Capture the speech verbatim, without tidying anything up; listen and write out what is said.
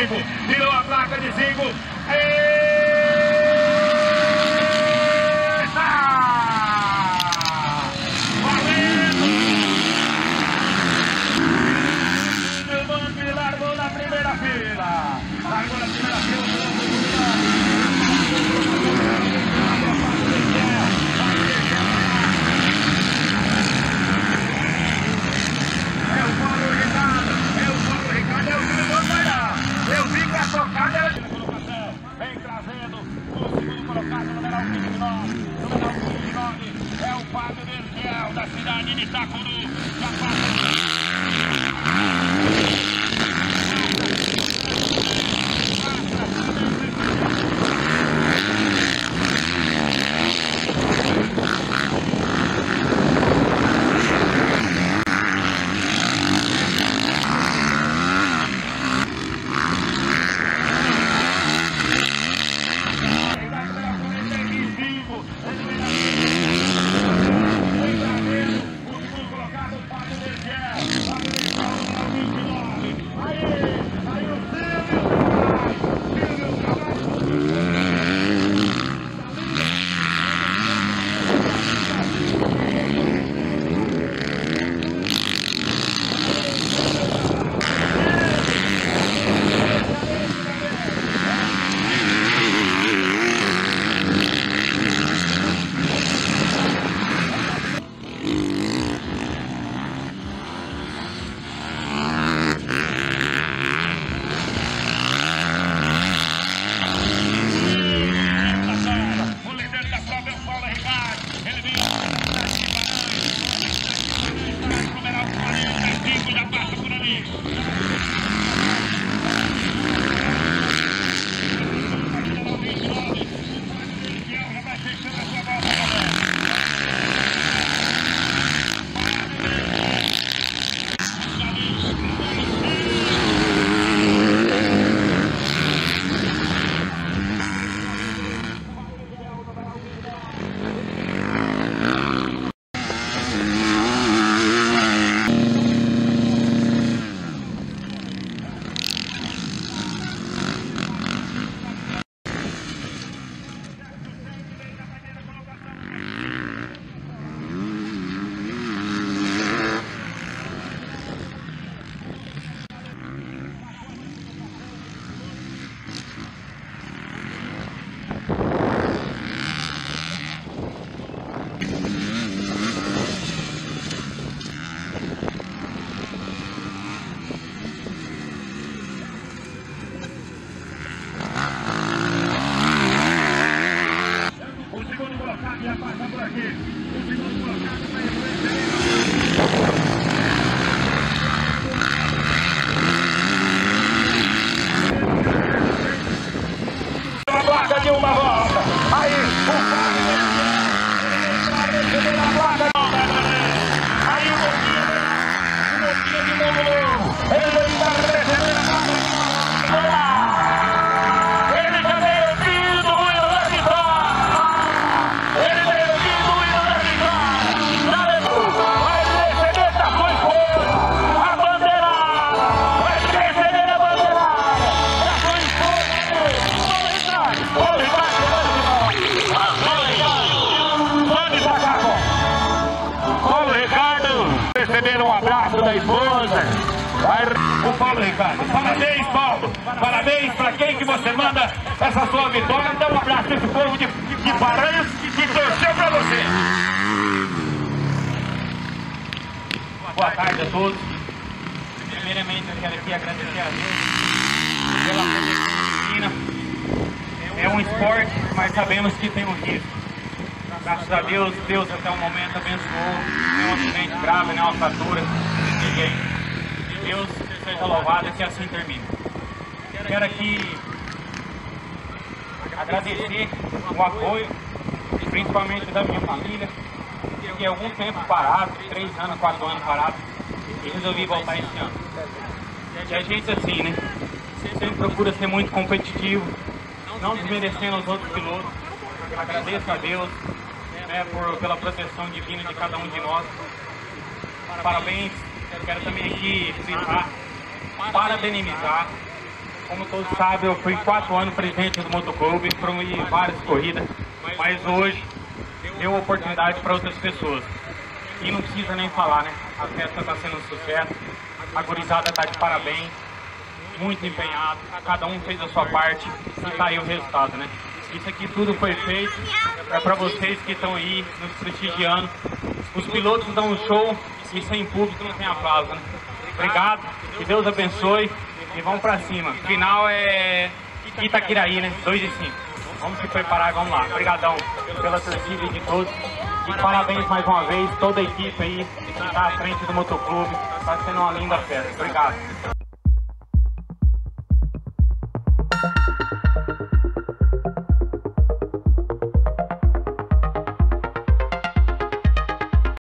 cinco. Virou a placa de cinco. Eita! Valendo! O Bambi largou na primeira fila. Largou na primeira fila. Vem trazendo o segundo colocado, numeral vinte e nove. Numeral vinte e nove é o Fábio Vergel, da cidade de Itacuru. Já passa. De uma volta, aí o Fábio Vergel, a placa, aí o Moquinha, o Moquinha de novo, ele está recebendo a placa, ele já veio vindo da vitória, ele veio vindo da vitória, já levou, vai receber da sua esposa, a bandeirada, vai receber a bandeirada, da sua esposa, vamos entrar. Paulo Ricardo, receberam um abraço da esposa. Vai, o Paulo Ricardo. Parabéns, Paulo. Parabéns para quem que você manda essa sua vitória. Dá um abraço para esse povo de, de Paranhos que torceu para você. Boa tarde a todos. Primeiramente eu quero aqui agradecer a Deus pela proteção. É um esporte, mas sabemos que tem um risco. Graças a Deus, Deus até o momento abençoou. Nenhum acidente grave, nenhuma fratura, ninguém. Deus seja louvado e que assim termine. Quero aqui agradecer o apoio, principalmente da minha família, que há algum tempo parado, três anos, quatro anos parado, e resolvi voltar esse ano. E a gente assim, né? Sempre procura ser muito competitivo, não desmerecendo os outros pilotos. Agradeço a Deus, né, por, pela proteção divina de cada um de nós. Parabéns, quero também aqui citar, parabenizar Como todos sabem, eu fui quatro anos presidente do motoclube, promovi várias corridas, mas hoje deu oportunidade para outras pessoas. E não precisa nem falar, né? A festa está sendo um sucesso, a gurizada está de parabéns, muito empenhado, cada um fez a sua parte e tá aí o resultado, né? Isso aqui tudo foi feito é para vocês que estão aí nos prestigiando. Os pilotos dão um show e sem público não tem aplauso, né? Obrigado, que Deus abençoe e vamos pra cima. Final é Itaquiraí, né? dois e cinco. Vamos se preparar e vamos lá. Obrigadão pela torcida de todos. E parabéns mais uma vez, toda a equipe aí que está à frente do motoclube. Está sendo uma linda festa. Obrigado.